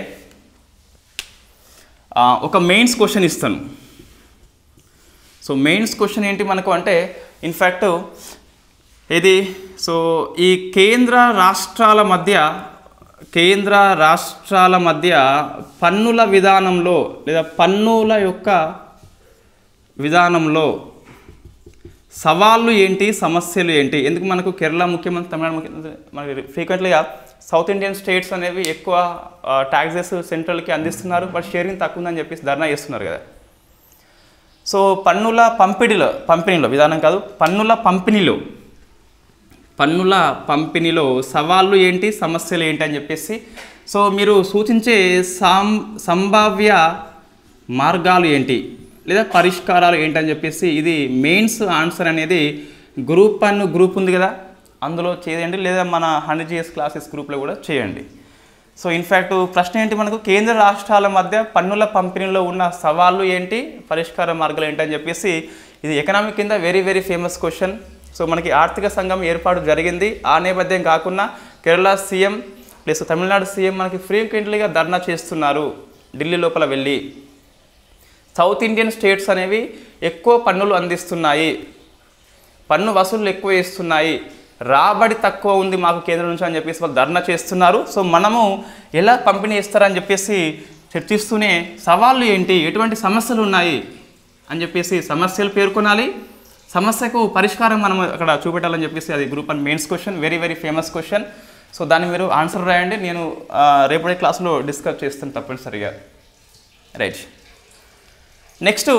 ఒక మెయిన్స్ క్వశ్చన్ ఇస్తాను. సో మెయిన్స్ క్వశ్చన్ ఏంటి మనకు అంటే ఇన్ఫ్యాక్ట్ ఇది సో ఈ కేంద్ర రాష్ట్రాల మధ్య కేంద్ర రాష్ట్రాల మధ్య పన్నుల విధానంలో లేదా పన్నుల యొక్క విధానంలో సవాళ్ళు ఏంటి, సమస్యలు ఏంటి. ఎందుకు మనకు కేరళ ముఖ్యమంత్రి, తమిళనాడు ముఖ్యమంత్రి మనకి ఫ్రీక్వెంట్లీగా సౌత్ ఇండియన్ స్టేట్స్ అనేవి ఎక్కువ ట్యాక్సెస్ సెంట్రల్కి అందిస్తున్నారు, బట్ షేరింగ్ తక్కువ ఉందని చెప్పేసి ధర్నా చేస్తున్నారు కదా. సో పన్నుల పంపిణీలో పంపిణీలో విధానం కాదు పన్నుల పంపిణీలో పన్నుల పంపిణీలో సవాళ్ళు ఏంటి, సమస్యలు ఏంటి అని చెప్పేసి సో మీరు సూచించే సం సంభావ్య మార్గాలు ఏంటి లేదా పరిష్కారాలు ఏంటని చెప్పేసి ఇది మెయిన్స్ ఆన్సర్ అనేది గ్రూప్ వన్ గ్రూప్ ఉంది కదా, అందులో చేయండి, లేదా మన హండ్రెడ్ జిఎస్ క్లాసెస్ గ్రూప్లో కూడా చేయండి. సో ఇన్ఫ్యాక్ట్ ప్రశ్న ఏంటి మనకు, కేంద్ర రాష్ట్రాల మధ్య పన్నుల పంపిణీలో ఉన్న సవాళ్ళు ఏంటి, పరిష్కార మార్గాలు ఏంటి అని చెప్పేసి ఇది ఎకనామిక్ కింద very very famous question. So మనకి ఆర్థిక సంఘం ఏర్పాటు జరిగింది, ఆ నేపథ్యం కాకుండా Kerala CM plus Tamil Nadu CM మనకి ఫ్రీక్వెంట్లీగా ధర్నా చేస్తున్నారు ఢిల్లీ లోపల వెళ్ళి. సౌత్ ఇండియన్ స్టేట్స్ అనేవి ఎక్కువ పన్నులు అందిస్తున్నాయి, పన్ను వసూళ్లు ఎక్కువ వేస్తున్నాయి, రాబడి తక్కువ ఉంది మాకు కేంద్రం నుంచి అని చెప్పేసి వాళ్ళు ధర్నా చేస్తున్నారు. సో మనము ఎలా పంపిణీ ఇస్తారని చెప్పేసి చర్చిస్తూనే సవాళ్ళు ఏంటి, ఎటువంటి సమస్యలు ఉన్నాయి అని చెప్పేసి సమస్యలు పేర్కొనాలి, సమస్యకు పరిష్కారం మనం అక్కడ చూపెట్టాలని చెప్పేసి అది group one mains question, very very famous question. So దాన్ని మీరు ఆన్సర్ రాయండి, నేను రేపటి క్లాస్లో డిస్కస్ చేస్తాను తప్పనిసరిగా. రైట్, నెక్స్ట్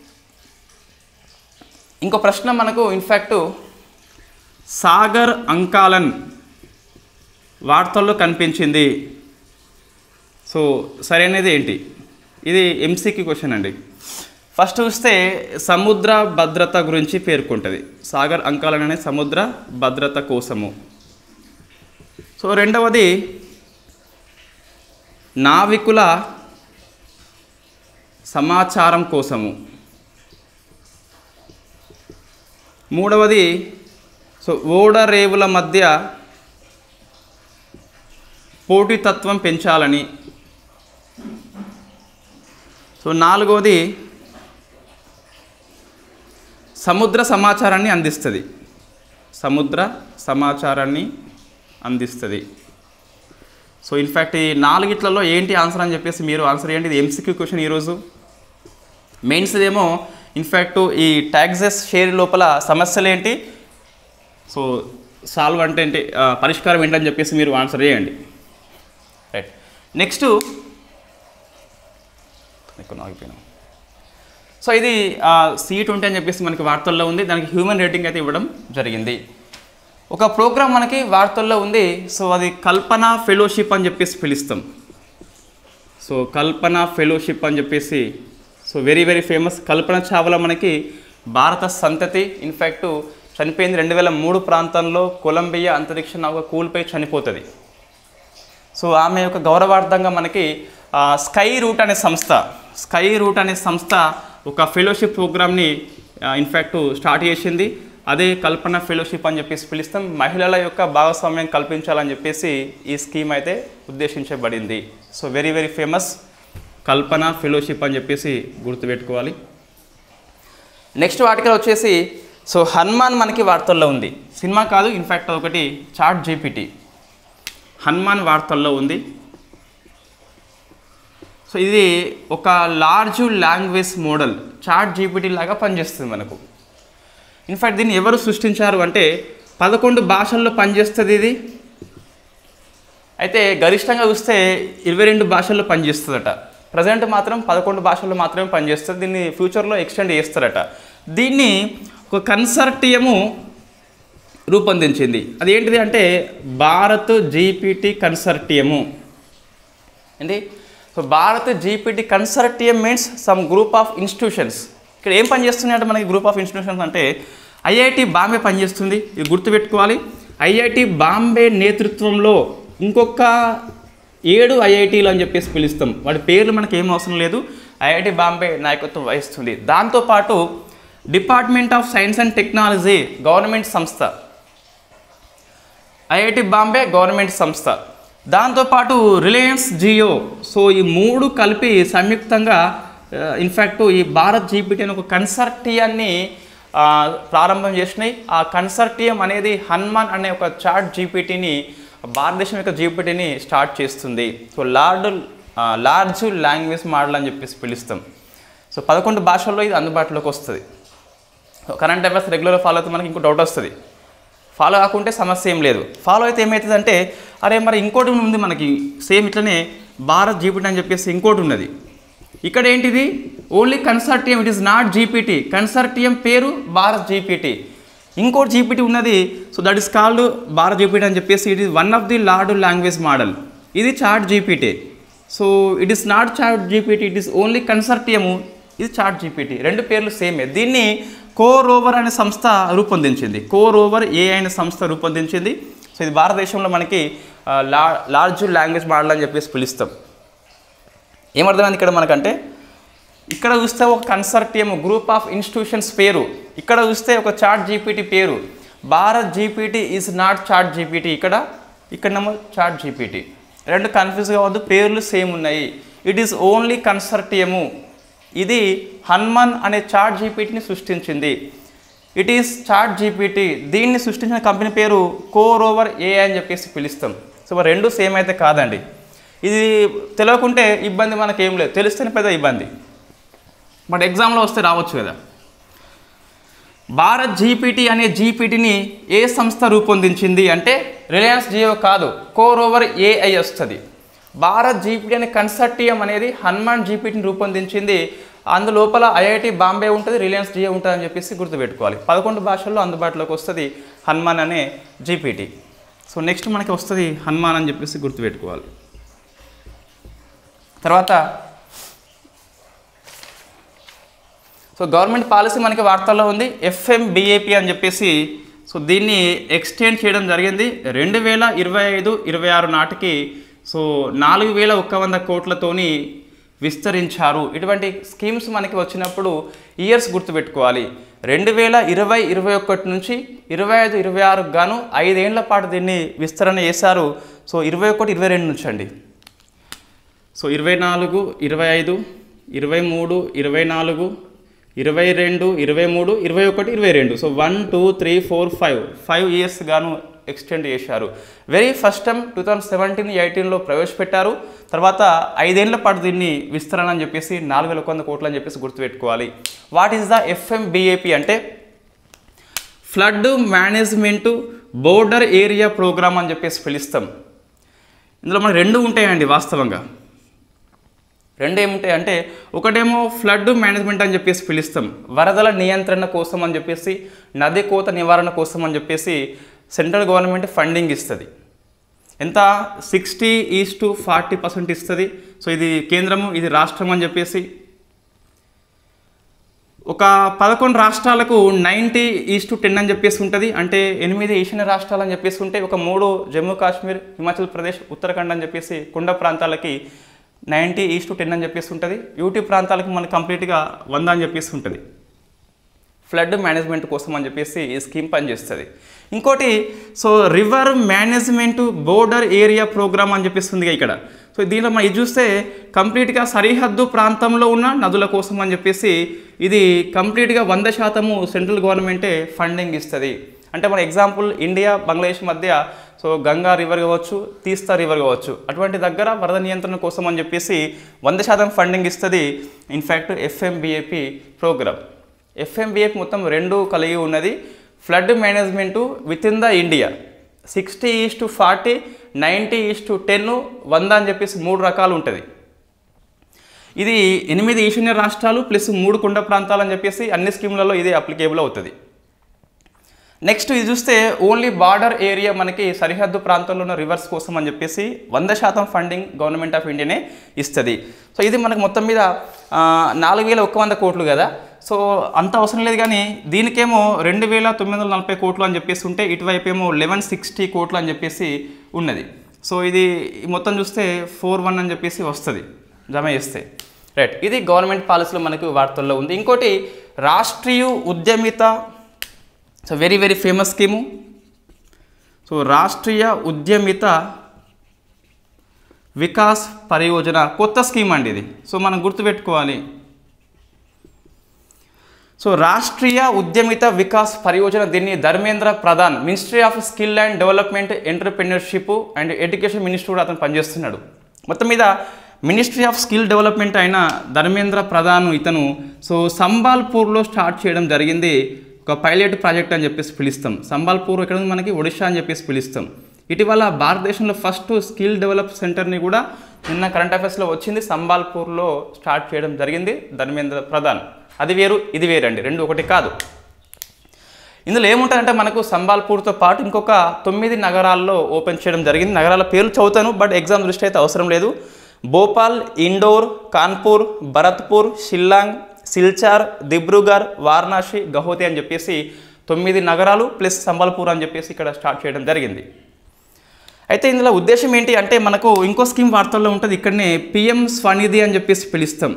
ఇంకో ప్రశ్న మనకు ఇన్ఫ్యాక్ట్ సాగర్ అంకాలన్ వార్తల్లో కనిపించింది. సో సరైనది ఏంటి, ఇది ఎంసీక్యూ క్వశ్చన్ అండి. ఫస్ట్ చూస్తే సముద్ర భద్రత గురించి పేర్కొంటుంది, సాగర్ అంకాలన్ అనే సముద్ర భద్రత కోసము. సో రెండవది నావికుల సమాచారం కోసము. మూడవది సో ఓడరేవుల మధ్య పోటీతత్వం పెంచాలని. సో నాలుగవది సముద్ర సమాచారాన్ని అందిస్తుంది, సముద్ర సమాచారాన్ని అందిస్తుంది. సో ఇన్ఫ్యాక్ట్ ఈ నాలుగిట్లలో ఏంటి ఆన్సర్ అని చెప్పేసి మీరు ఆన్సర్ చేయండి. ఇది ఎంసీక్యూ క్వశ్చన్ ఈరోజు. మెయిన్స్ ఏమో ఇన్ఫ్యాక్ట్ ఈ ట్యాక్సెస్ షేర్ లోపల సమస్యలు ఏంటి, సో సాల్వ్ అంటే ఏంటి, పరిష్కారం ఏంటని చెప్పేసి మీరు ఆన్సర్ చేయండి. నెక్స్ట్ ఎక్కువ ఆగిపోయినా సో ఇది సీ ట్వంటీ అని చెప్పేసి మనకి వార్తల్లో ఉంది. దానికి హ్యూమన్ రేటింగ్ అయితే ఇవ్వడం జరిగింది. ఒక ప్రోగ్రామ్ మనకి వార్తల్లో ఉంది. సో అది కల్పన ఫెలోషిప్ అని చెప్పేసి పిలుస్తాం. సో కల్పన ఫెలోషిప్ అని చెప్పేసి so very very famous. Kalpana Chawla మనకి భారత సంతతి. ఇన్ఫ్యాక్ట్ చనిపోయింది రెండు వేల మూడు ప్రాంతంలో కొలంబియా అంతరిక్ష నౌక కూల్పై చనిపోతుంది. సో ఆమె యొక్క గౌరవార్థంగా మనకి స్కై రూట్ అనే సంస్థ స్కై రూట్ అనే సంస్థ ఒక ఫెలోషిప్ ప్రోగ్రామ్ని ఇన్ఫ్యాక్ట్ స్టార్ట్ చేసింది. అదే కల్పన ఫెలోషిప్ అని చెప్పేసి పిలుస్తాం. మహిళల యొక్క భాగస్వామ్యం కల్పించాలని చెప్పేసి ఈ స్కీమ్ అయితే ఉద్దేశించబడింది. So very very famous Kalpana fellowship అని చెప్పేసి గుర్తుపెట్టుకోవాలి. నెక్స్ట్ ఆర్టికల్ వచ్చేసి సో హనుమాన్ మనకి వార్తల్లో ఉంది. సినిమా కాదు, ఇన్ఫ్యాక్ట్ ఒకటి చాట్ జీపీటీ హనుమాన్ వార్తల్లో ఉంది. సో ఇది ఒక large language model chat GPT లాగా పనిచేస్తుంది మనకు. ఇన్ఫ్యాక్ట్ దీన్ని ఎవరు సృష్టించారు అంటే పదకొండు భాషల్లో పనిచేస్తుంది ఇది. అయితే గరిష్టంగా చూస్తే ఇరవై రెండు భాషల్లో పనిచేస్తుందట. ప్రజెంట్ మాత్రం పదకొండు భాషల్లో మాత్రమే పనిచేస్తుంది. దీన్ని ఫ్యూచర్లో ఎక్స్టెండ్ చేస్తారట. దీన్ని ఒక కన్సార్టియము రూపొందించింది. అది ఏంటిది అంటే భారత్ జీపీటీ కన్సార్టియము ఏంటి. So Bharat GPT consortium means some group of institutions. ఇక్కడ ఏం పనిచేస్తున్నాయి అంటే మనకి గ్రూప్ ఆఫ్ ఇన్స్టిట్యూషన్స్ అంటే ఐఐటి బాంబే పనిచేస్తుంది. ఇది గుర్తుపెట్టుకోవాలి. ఐఐటి బాంబే నేతృత్వంలో ఇంకొక ఏడు ఐఐటీలు అని చెప్పేసి పిలుస్తాం. వాటి పేర్లు మనకి ఏం అవసరం లేదు. ఐఐటి బాంబే నాయకత్వం వహిస్తుంది. దాంతోపాటు department of science and technology government సంస్థ, ఐఐటి బాంబే గవర్నమెంట్ సంస్థ, దాంతోపాటు రిలయన్స్ జియో. సో ఈ మూడు కలిపి సంయుక్తంగా ఇన్ఫ్యాక్ట్ ఈ భారత్ జీపీటీ అనే ఒక కన్సార్టియాన్ని ప్రారంభం చేసినాయి. ఆ కన్సార్టియం అనేది హనుమాన్ అనే ఒక చాట్ జీపీటీని భారతదేశం యొక్క జీపీటీని స్టార్ట్ చేస్తుంది. So lord large language model అని చెప్పేసి పిలుస్తాం. సో పదకొండు భాషల్లో ఇది అందుబాటులోకి వస్తుంది. కరెంట్ అఫైర్స్ రెగ్యులర్ ఫాలో అయితే మనకి ఇంకో డౌట్ వస్తుంది. ఫాలో కాకుంటే సమస్య ఏం లేదు. ఫాలో అయితే ఏమవుతుందంటే అరే మరి ఇంకోటి ఉంది మనకి సేమ్ ఇట్లనే భారత్ జీపీటీ అని చెప్పేసి ఇంకోటి ఉన్నది. ఇక్కడ ఏంటిది only consortium, it is not GPT. Consortium పేరు భారత్ జీపీటీ. ఇంకోటి జీపీటీ ఉన్నది. So that is called Bharat GPT అని చెప్పేసి it is one of the lord language model. ఇది chat GPT. So it is not chat GPT, it is only consortium. ఇది chat GPT. రెండు పేర్లు సేమే. దీన్ని కోరోవర్ అనే సంస్థ రూపొందించింది. కోరోవర్ ఏ అనే సంస్థ రూపొందించింది. సో ఇది భారతదేశంలో మనకి లా లార్జ్ లాంగ్వేజ్ మోడల్ అని చెప్పేసి పిలుస్తాం. ఏమర్థమైంది ఇక్కడ మనకంటే ఇక్కడ చూస్తే ఒక కన్సార్టియం గ్రూప్ ఆఫ్ ఇన్స్టిట్యూషన్స్ పేరు, ఇక్కడ చూస్తే ఒక చాట్ జీపీటీ పేరు. Bharat GPT is not chat GPT. ఇక్కడ ఇక్కడనేమో చాట్ జీపీటీ. రెండు కన్ఫ్యూజ్ కావద్దు, పేర్లు సేమ్ ఉన్నాయి. It is only consortium. ఇది హనుమాన్ అనే చాట్ జీపీటీని సృష్టించింది. It is chat GPT. దీన్ని సృష్టించిన కంపెనీ పేరు కోరోవర్ ఏ అని చెప్పేసి పిలుస్తాం. సో రెండు సేమ్ అయితే కాదండి. ఇది తెలియకుంటే ఇబ్బంది మనకేం లేదు, తెలిస్తేనే పెద్ద ఇబ్బంది. బట్ ఎగ్జామ్లో వస్తే రావచ్చు కదా. భారత్ జీపీటీ అనే జీపీటీని ఏ సంస్థ రూపొందించింది అంటే రిలయన్స్ జియో కాదు, కోరోవర్ ఏఐ వస్తుంది. భారత్ జీపీటీ అనే కన్సార్టియం అనేది హనుమాన్ జీపీటీని రూపొందించింది. అందులోపల ఐఐటి బాంబే ఉంటుంది, రిలయన్స్ జియో ఉంటుంది అని చెప్పేసి గుర్తుపెట్టుకోవాలి. పదకొండు భాషల్లో అందుబాటులోకి వస్తుంది హనుమాన్ అనే జీపీటీ. సో నెక్స్ట్ మనకి వస్తుంది హనుమాన్ అని చెప్పేసి గుర్తుపెట్టుకోవాలి. తర్వాత సో గవర్నమెంట్ పాలసీ మనకి వార్తల్లో ఉంది. ఎఫ్ఎంబిఏపి అని చెప్పేసి సో దీన్ని ఎక్స్టెండ్ చేయడం జరిగింది. రెండు వేల ఇరవై ఐదు ఇరవై ఆరు నాటికి సో నాలుగు వేల ఒక్క వంద కోట్లతోని విస్తరించారు. ఇటువంటి స్కీమ్స్ మనకి వచ్చినప్పుడు ఇయర్స్ గుర్తుపెట్టుకోవాలి. రెండు వేల ఇరవై ఇరవై ఒకటి నుంచి ఇరవై ఐదు ఇరవై ఆరుకు గాను ఐదేళ్ల పాటు దీన్ని విస్తరణ చేశారు. సో ఇరవై ఒకటి ఇరవై రెండు నుంచి అండి. సో ఇరవై నాలుగు ఇరవై ఐదు ఇరవై మూడు ఇరవై నాలుగు ఇరవై రెండు ఇరవై మూడు ఇరవై ఒకటి ఇరవై రెండు so one two three four five five years గాను ఎక్స్టెండ్ చేశారు. Very first time two thousand seventeen ఎయిటీన్లో ప్రవేశపెట్టారు. తర్వాత ఐదేళ్ల పాటు దీన్ని విస్తరణ అని చెప్పేసి నాలుగు వేల ఒక వంద కోట్లు అని చెప్పేసి గుర్తుపెట్టుకోవాలి. వాట్ ఈస్ ద ఎఫ్ఎంబిఏపి అంటే flood management border area programme అని చెప్పేసి పిలుస్తాం. ఇందులో మనకు రెండు ఉంటాయండి వాస్తవంగా. రెండు ఏముంటాయి అంటే ఒకటేమో ఫ్లడ్ మేనేజ్మెంట్ అని చెప్పేసి పిలుస్తాం, వరదల నియంత్రణ కోసం అని చెప్పేసి, నది కోత నివారణ కోసం అని చెప్పేసి సెంట్రల్ గవర్నమెంట్ ఫండింగ్ ఇస్తుంది. ఎంత? Sixty is to forty percent ఇస్తుంది. సో ఇది కేంద్రము, ఇది రాష్ట్రం అని చెప్పేసి. ఒక పదకొండు రాష్ట్రాలకు నైంటీ ఈస్ టు టెన్ అని చెప్పేసి ఉంటుంది. అంటే ఎనిమిది ఈశాన్య రాష్ట్రాలు అని చెప్పేసి ఉంటే, ఒక మూడు జమ్మూ కాశ్మీర్, హిమాచల్ ప్రదేశ్, ఉత్తరాఖండ్ అని చెప్పేసి కొండ ప్రాంతాలకి నైంటీ ఈస్ టు టెన్ అని చెప్పేసి ఉంటుంది. యూటీ ప్రాంతాలకు మనకు కంప్లీట్గా వంద అని చెప్పేసి ఉంటుంది. ఫ్లడ్ మేనేజ్మెంట్ కోసం అని చెప్పేసి ఈ స్కీమ్ పనిచేస్తుంది. ఇంకోటి so river management border area programme అని చెప్పేస్తుంది ఇక్కడ. సో దీనిలో మనం ఇది చూస్తే కంప్లీట్గా సరిహద్దు ప్రాంతంలో ఉన్న నదుల కోసం అని చెప్పేసి ఇది కంప్లీట్గా వంద శాతము సెంట్రల్ గవర్నమెంటే ఫండింగ్ ఇస్తుంది. అంటే మన ఎగ్జాంపుల్ ఇండియా బంగ్లాదేశ్ మధ్య సో గంగా రివర్ కావచ్చు, తీస్తా రివర్ కావచ్చు, అటువంటి దగ్గర వరద నియంత్రణ కోసం అని చెప్పేసి వంద శాతం ఫండింగ్ ఇస్తుంది. ఇన్ఫ్యాక్ట్ ఎఫ్ఎంబిఏపి ప్రోగ్రామ్, ఎఫ్ఎంబిఏపి మొత్తం రెండు కలిగి ఉన్నది. Flood management within the India sixty is to forty, ninety is to ten, వంద అని చెప్పేసి మూడు రకాలు ఉంటుంది. ఇది ఎనిమిది ఈశాన్య రాష్ట్రాలు ప్లస్ మూడు కొండ ప్రాంతాలు అని చెప్పేసి అన్ని స్కీములలో ఇదే అప్లికేబుల్ అవుతుంది. నెక్స్ట్ ఇది చూస్తే ఓన్లీ బార్డర్ ఏరియా మనకి సరిహద్దు ప్రాంతంలో ఉన్న రివర్స్ కోసం అని చెప్పేసి వంద శాతం ఫండింగ్ గవర్నమెంట్ ఆఫ్ ఇండియానే ఇస్తుంది. సో ఇది మనకు మొత్తం మీద నాలుగు వేల ఒక్క వంద కోట్లు కదా. సో అంత అవసరం లేదు, కానీ దీనికేమో రెండు వేల తొమ్మిది వందల నలభై కోట్లు అని చెప్పేసి ఉంటే, ఇటువైపు ఏమో లెవెన్ సిక్స్టీ కోట్లు అని చెప్పేసి ఉన్నది. సో ఇది మొత్తం చూస్తే ఫోర్ వన్ అని చెప్పేసి వస్తుంది జమ చేస్తే. రైట్, ఇది గవర్నమెంట్ పాలసీలో మనకు వార్తల్లో ఉంది. ఇంకోటి Rashtriya Udyamita, so very very famous scheme. So Rashtriya Udyamita Vikas Pariyojana కొత్త స్కీమ్ అండి ఇది. సో మనం గుర్తుపెట్టుకోవాలి. సో రాష్ట్రీయ ఉద్యమిత వికాస్ పరియోజన, దీన్ని Dharmendra Pradhan, ministry of skill and development, entrepreneurship and education minister కూడా అతను పనిచేస్తున్నాడు. మొత్తం మీద మినిస్ట్రీ ఆఫ్ స్కిల్ డెవలప్మెంట్ అయిన ధర్మేంద్ర ప్రధాన్ ఇతను సో సంబాల్పూర్లో స్టార్ట్ చేయడం జరిగింది. ఒక పైలట్ ప్రాజెక్ట్ అని చెప్పేసి పిలుస్తాం. సంబాల్పూర్ ఇక్కడ ఉంది మనకి, ఒడిషా అని చెప్పేసి పిలుస్తాం. ఇటీవల భారతదేశంలో ఫస్ట్ స్కిల్ డెవలప్ సెంటర్ని కూడా నిన్న కరెంట్ అఫైర్స్లో వచ్చింది, సంబాల్పూర్లో స్టార్ట్ చేయడం జరిగింది ధర్మేంద్ర ప్రధాన్. అది వేరు ఇది వేరండి, రెండు ఒకటి కాదు. ఇందులో ఏముంటుందంటే మనకు సంబాల్పూర్తో పాటు ఇంకొక తొమ్మిది నగరాల్లో ఓపెన్ చేయడం జరిగింది. నగరాల పేర్లు చదువుతాను, బట్ ఎగ్జామ్ దృష్టి అయితే అవసరం లేదు. భోపాల్, ఇండోర్, కాన్పూర్, భరత్పూర్, షిల్లాంగ్, సిల్చార్, దిబ్రూగర్, వారణాసి, గౌహతి అని చెప్పేసి తొమ్మిది నగరాలు ప్లస్ సంబల్పూర్ అని చెప్పేసి ఇక్కడ స్టార్ట్ చేయడం జరిగింది. అయితే ఇందులో ఉద్దేశం ఏంటి అంటే మనకు ఇంకో స్కీమ్ వార్తల్లో ఉంటుంది. ఇక్కడనే పిఎం స్వనిధి అని చెప్పేసి పిలుస్తాం.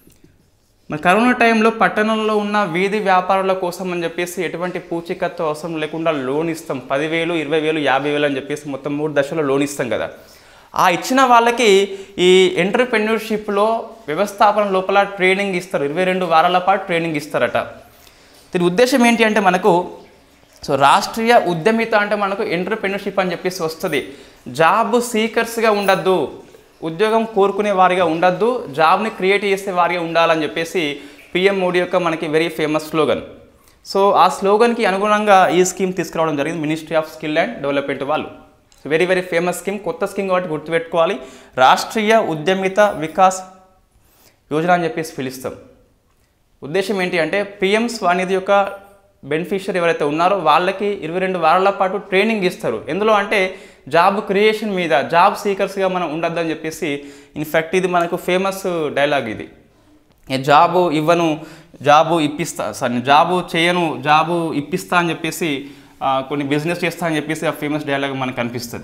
మరి కరోనా టైంలో పట్టణంలో ఉన్న వీధి వ్యాపారుల కోసం అని చెప్పేసి ఎటువంటి పూచీకత్తు అవసరం లేకుండా లోన్ ఇస్తాం. పదివేలు, ఇరవై వేలు, యాభై వేలు అని చెప్పేసి మొత్తం మూడు దశలో లోన్ ఇస్తాం కదా. ఆ ఇచ్చిన వాళ్ళకి ఈ ఎంటర్ప్రెన్యూర్షిప్లో వ్యవస్థాపన లోపల ట్రైనింగ్ ఇస్తారు. ఇరవై రెండు వారాల పాటు ట్రైనింగ్ ఇస్తారట. దీని ఉద్దేశం ఏంటి అంటే మనకు సో రాష్ట్రీయ ఉద్యమిత అంటే మనకు ఎంటర్ప్రెన్యూర్షిప్ అని చెప్పేసి వస్తుంది. జాబ్ సీకర్స్గా ఉండద్దు, ఉద్యోగం కోరుకునే వారిగా ఉండద్దు, జాబ్ని క్రియేట్ చేసే వారిగా ఉండాలని చెప్పేసి పిఎం మోడీ యొక్క మనకి వెరీ ఫేమస్ స్లోగన్. సో ఆ స్లోగన్కి అనుగుణంగా ఈ స్కీమ్ తీసుకురావడం జరిగింది ministry of skill and development వాళ్ళు. So very very famous scheme, కొత్త స్కీమ్ కాబట్టి గుర్తుపెట్టుకోవాలి. రాష్ట్రీయ ఉద్యమిత వికాస్ యోజన అని చెప్పేసి పిలుస్తాం. ఉద్దేశం ఏంటి అంటే పిఎం స్వనిధి యొక్క బెనిఫిషియరీ ఎవరైతే ఉన్నారో వాళ్ళకి ఇరవై రెండు వారాల పాటు ట్రైనింగ్ ఇస్తారు. ఎందులో అంటే జాబ్ క్రియేషన్ మీద, జాబ్ సీకర్స్గా మనం ఉండొద్దని చెప్పేసి. ఇన్ఫ్యాక్ట్ ఇది మనకు ఫేమస్ డైలాగ్ ఇది. జాబు ఇవ్వను, జాబు ఇప్పిస్తా, సారీ జాబు చేయను, జాబు ఇప్పిస్తా అని చెప్పేసి కొన్ని బిజినెస్ చేస్తా అని చెప్పేసి ఆ ఫేమస్ డైలాగ్ మనకు కనిపిస్తుంది.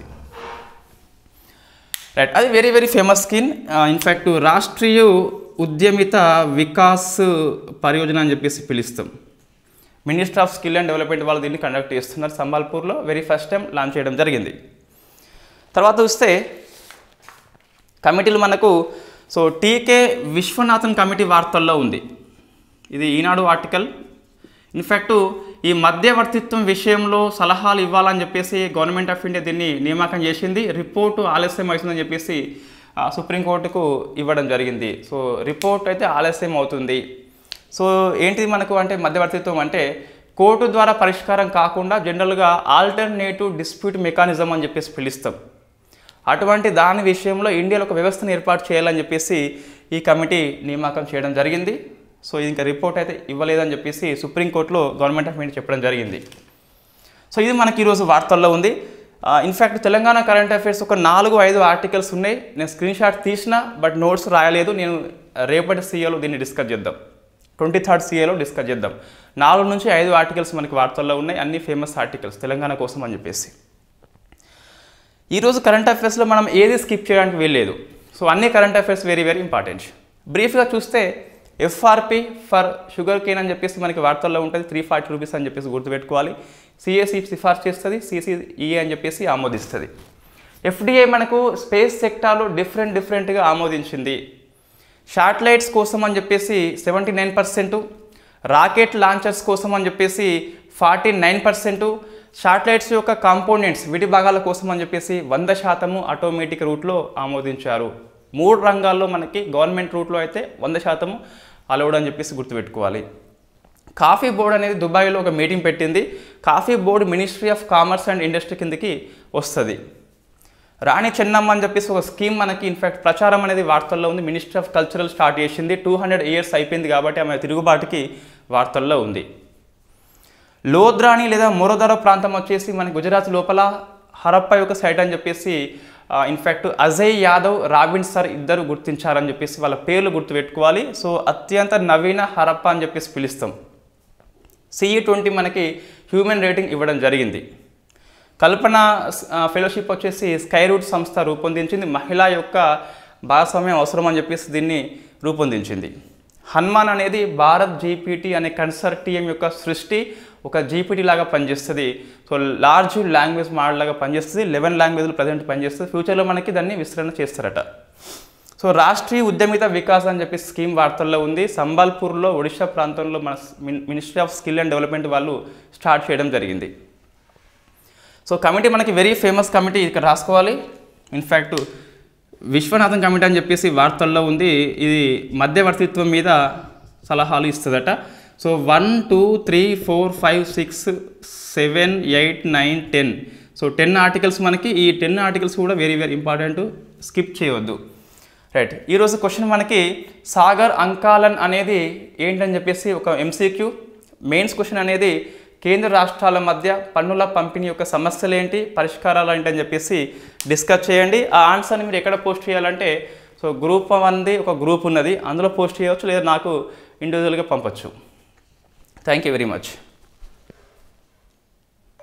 రైట్, అది very very famous scheme. In fact Rashtriya Udyamita Vikas Pariyojana అని చెప్పేసి పిలుస్తాం. Minister of skill and development వాళ్ళు దీన్ని కండక్ట్ చేస్తున్నారు. సంబాల్పూర్లో వెరీ ఫస్ట్ టైం లాంచ్ చేయడం జరిగింది. తర్వాత చూస్తే కమిటీలు మనకు సో టీకే విశ్వనాథన్ కమిటీ వార్తల్లో ఉంది. ఇది ఈనాడు ఆర్టికల్. ఇన్ఫ్యాక్ట్ ఈ మధ్యవర్తిత్వం విషయంలో సలహాలు ఇవ్వాలని చెప్పేసి గవర్నమెంట్ ఆఫ్ ఇండియా దీన్ని నియామకం చేసింది. రిపోర్టు ఆలస్యం అవుతుందని చెప్పేసి సుప్రీంకోర్టుకు ఇవ్వడం జరిగింది. సో రిపోర్ట్ అయితే ఆలస్యం అవుతుంది. సో ఏంటిది మనకు అంటే మధ్యవర్తిత్వం అంటే కోర్టు ద్వారా పరిష్కారం కాకుండా జనరల్గా ఆల్టర్నేటివ్ డిస్ప్యూట్ మెకానిజం అని చెప్పేసి పిలుస్తాం. అటువంటి దాని విషయంలో ఇండియాలో ఒక వ్యవస్థను ఏర్పాటు చేయాలని చెప్పేసి ఈ కమిటీ నియామకం చేయడం జరిగింది. సో ఇది ఇంకా రిపోర్ట్ అయితే ఇవ్వలేదని చెప్పేసి సుప్రీంకోర్టులో గవర్నమెంట్ ఆఫ్ ఇండియా చెప్పడం జరిగింది. సో ఇది మనకి ఈరోజు వార్తల్లో ఉంది. ఇన్ఫ్యాక్ట్ తెలంగాణ కరెంట్ అఫైర్స్ ఒక నాలుగు ఐదు ఆర్టికల్స్ ఉన్నాయి. నేను స్క్రీన్ షాట్ తీసిన బట్ నోట్స్ రాయలేదు. నేను రేపటి సీఏలో దీన్ని డిస్కస్ చేద్దాం, ట్వంటీ థర్డ్ సీఏలో డిస్కస్ చేద్దాం. నాలుగు నుంచి ఐదు ఆర్టికల్స్ మనకి వార్తల్లో ఉన్నాయి, అన్ని ఫేమస్ ఆర్టికల్స్ తెలంగాణ కోసం అని చెప్పేసి. ఈరోజు కరెంట్ అఫైర్స్లో మనం ఏది స్కిప్ చేయడానికి వీల్లేదు. సో అన్ని current affairs very very important. బ్రీఫ్గా చూస్తే ఎఫ్ఆర్పి ఫర్ షుగర్ కేన్ అని చెప్పేసి మనకి వార్తల్లో ఉంటుంది, త్రీ ఫార్టీ రూపీస్ అని చెప్పేసి గుర్తుపెట్టుకోవాలి. సిఎస్సి సిఫార్సు చేస్తుంది, సిసిఈఏ అని చెప్పేసి ఆమోదిస్తుంది. ఎఫ్డిఏ మనకు స్పేస్ సెక్టార్లో డిఫరెంట్ డిఫరెంట్గా ఆమోదించింది. శాటిలైట్స్ కోసం అని చెప్పేసి seventy nine percent, rocket launchers కోసం అని చెప్పేసి ఫార్టీ నైన్ పర్సెంటు, శాటిలైట్స్ యొక్క కాంపోనెంట్స్ విడి భాగాల కోసం అని చెప్పేసి వంద శాతము ఆటోమేటిక్ రూట్లో ఆమోదించారు. మూడు రంగాల్లో మనకి గవర్నమెంట్ రూట్లో అయితే వంద శాతము అలౌడ్ అని చెప్పేసి గుర్తుపెట్టుకోవాలి. కాఫీ బోర్డు అనేది దుబాయ్లో ఒక మీటింగ్ పెట్టింది. Coffee board ministry of commerce and industry కిందకి వస్తుంది. రాణి చెన్నమ్మ అని చెప్పేసి ఒక స్కీమ్ మనకి ఇన్ఫ్యాక్ట్ ప్రచారం అనేది వార్తల్లో ఉంది. మినిస్ట్రీ ఆఫ్ కల్చరల్ స్టార్ట్ చేసింది, టూ హండ్రెడ్ ఇయర్స్ అయిపోయింది కాబట్టి ఆమె తిరుగుబాటుకి వార్తల్లో ఉంది. లోద్రాని లేదా మొరదర ప్రాంతం వచ్చేసి మన గుజరాత్ లోపల హరప్ప యొక్క సైట్ అని చెప్పేసి in fact Ajay Yadav, Robin sir ఇద్దరు గుర్తించారని చెప్పేసి వాళ్ళ పేర్లు గుర్తుపెట్టుకోవాలి. సో అత్యంత నవీన హరప్ప అని చెప్పేసి పిలుస్తాం. సిఈ ట్వంటీ మనకి హ్యూమన్ రేటింగ్ ఇవ్వడం జరిగింది. కల్పన ఫెలోషిప్ వచ్చేసి స్కై రూట్ సంస్థ రూపొందించింది. మహిళ యొక్క భాగస్వామ్యం అవసరం అని చెప్పేసి దీన్ని రూపొందించింది. హనుమాన్ అనేది భారత్ జీపీటీ అనే కన్సర్టియం యొక్క సృష్టి, ఒక జీపీటీ లాగా పనిచేస్తుంది. సో లార్జ్ లాంగ్వేజ్ మోడల్ లాగా పనిచేస్తుంది. లెవెన్ లాంగ్వేజ్లు ప్రజెంట్ పనిచేస్తుంది. ఫ్యూచర్లో మనకి దాన్ని విస్తరణ చేస్తారట. సో రాష్ట్రీయ ఉద్యమిత వికాస్ అని చెప్పి స్కీమ్ వార్తల్లో ఉంది. సంబల్పూర్లో ఒడిశా ప్రాంతంలో మన ministry of skill and development వాళ్ళు స్టార్ట్ చేయడం జరిగింది. సో కమిటీ మనకి వెరీ ఫేమస్ కమిటీ, ఇక్కడ రాసుకోవాలి. ఇన్ఫ్యాక్ట్ విశ్వనాథన్ కమిటీ అని చెప్పేసి వార్తల్లో ఉంది. ఇది మధ్యవర్తిత్వం మీద సలహాలు ఇస్తుందట. So one two three four five six seven eight nine ten so ten articles మనకి. ఈ టెన్ ఆర్టికల్స్ కూడా వెరీ వెరీ ఇంపార్టెంట్, స్కిప్ చేయవద్దు. రైట్, ఈరోజు క్వశ్చన్ మనకి సాగర్ అంకాలన్ అనేది ఏంటని చెప్పేసి ఒక ఎంసీక్యూ. మెయిన్స్ క్వశ్చన్ అనేది కేంద్ర రాష్ట్రాల మధ్య పన్నుల పంపిణీ యొక్క సమస్యలు ఏంటి, పరిష్కారాలు ఏంటి అని చెప్పేసి డిస్కస్ చేయండి. ఆ ఆన్సర్ని మీరు ఎక్కడ పోస్ట్ చేయాలంటే సో గ్రూప్ వన్ది ఒక గ్రూప్ ఉన్నది, అందులో పోస్ట్ చేయవచ్చు, లేదా నాకు ఇండివిజువల్గా పంపచ్చు. Thank you very much.